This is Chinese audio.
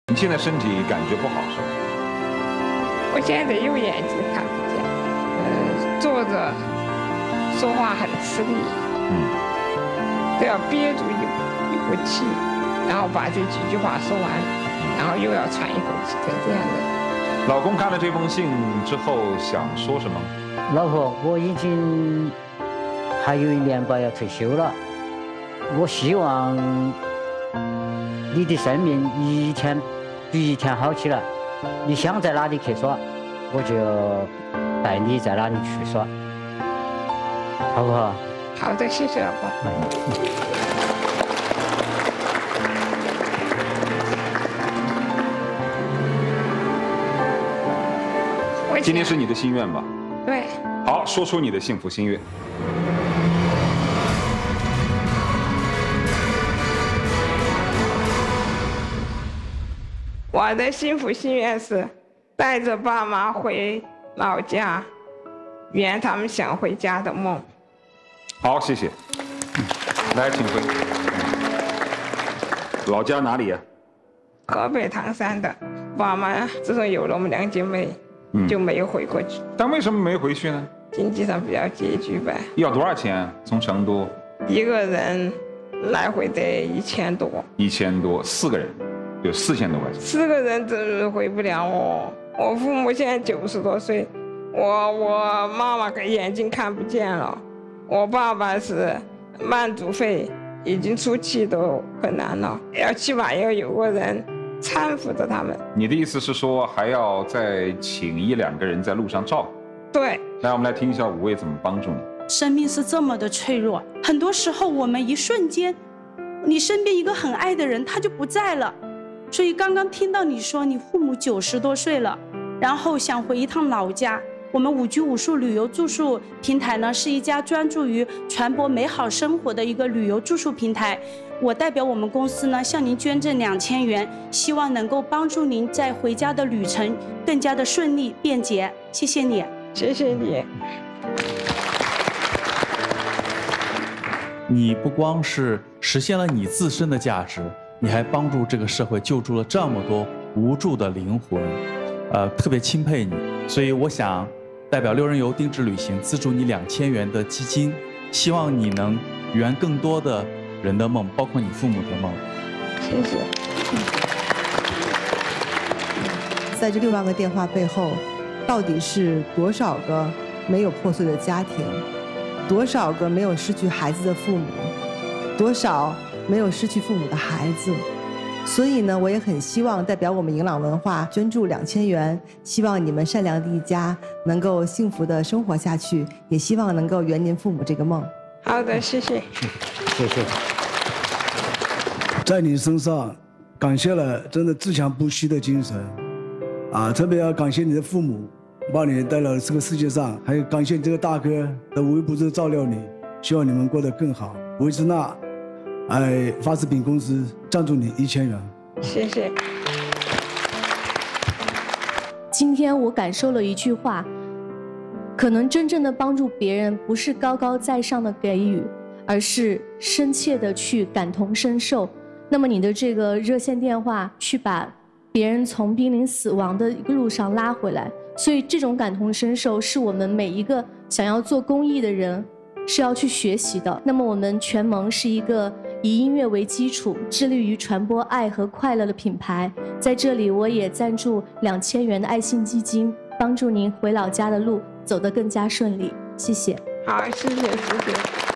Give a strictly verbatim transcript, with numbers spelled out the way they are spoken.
你现在身体感觉不好是吧？ 我现在右眼睛看不见，呃，坐着说话很吃力， 嗯， 都要憋住一一口气，然后把这几句话说完，然后又要喘一口气，就这样的。 老公看了这封信之后想说什么？ 老婆，我已经还有一年吧要退休了，我希望你的生命一天比一天好起来。你想在哪里去耍，我就带你在哪里去耍，好不好？ 好的，谢谢老婆。 今天是你的心愿吧？ 对。 好，说出你的幸福心愿。 我的幸福心愿是带着爸妈回老家，圆他们想回家的梦。 好，谢谢。来，请回。老家哪里呀？ 河北唐山的。爸妈自从有了我们两姐妹，嗯、就没有回过去。 但为什么没回去呢？ 经济上比较拮据呗。 要多少钱？从成都？ 一个人来回得一千多。 一千多，四个人。有四千多块钱， 四个人真是回不了哦。我父母现在九十多岁，我我妈妈眼睛看不见了，我爸爸是慢阻肺，已经出气都困难了，要起码要有个人搀扶着他们。 你的意思是说还要再请一两个人在路上照顾？ 对。 来，我们来听一下五位怎么帮助你。 生命是这么的脆弱，很多时候我们一瞬间，你身边一个很爱的人他就不在了。所以刚刚听到你说你父母九十多岁了，然后想回一趟老家。我们五居五宿旅游住宿平台呢，是一家专注于传播美好生活的一个旅游住宿平台。我代表我们公司呢，向您捐赠两千元，希望能够帮助您在回家的旅程更加的顺利便捷。谢谢你， 谢谢你。 你不光是实现了你自身的价值。你还帮助这个社会救助了这么多无助的灵魂，呃，特别钦佩你。所以我想代表六人游定制旅行资助你两千元的基金，希望你能圆更多的人的梦，包括你父母的梦。 谢谢。 在这六万个电话背后，到底是多少个没有破碎的家庭，多少个没有失去孩子的父母，多少没有失去父母的孩子。所以呢，我也很希望代表我们迎朗文化捐助两千元，希望你们善良的一家能够幸福的生活下去，也希望能够圆您父母这个梦。 好的，谢谢。 谢谢。 在你身上感谢了真的自强不息的精神啊，特别要感谢你的父母把你带到这个世界上，还有感谢你这个大哥的无微不至照料你，希望你们过得更好。维兹纳哎，发饰品公司赞助你一千元， 谢谢。 今天我感受了一句话，可能真正的帮助别人，不是高高在上的给予，而是深切的去感同身受。那么你的这个热线电话，去把别人从濒临死亡的一个路上拉回来，所以这种感同身受，是我们每一个想要做公益的人是要去学习的。那么我们全盟是一个以音乐为基础，致力于传播爱和快乐的品牌。在这里，我也赞助两千元的爱心基金，帮助您回老家的路走得更加顺利。谢谢。 好，谢谢，谢谢。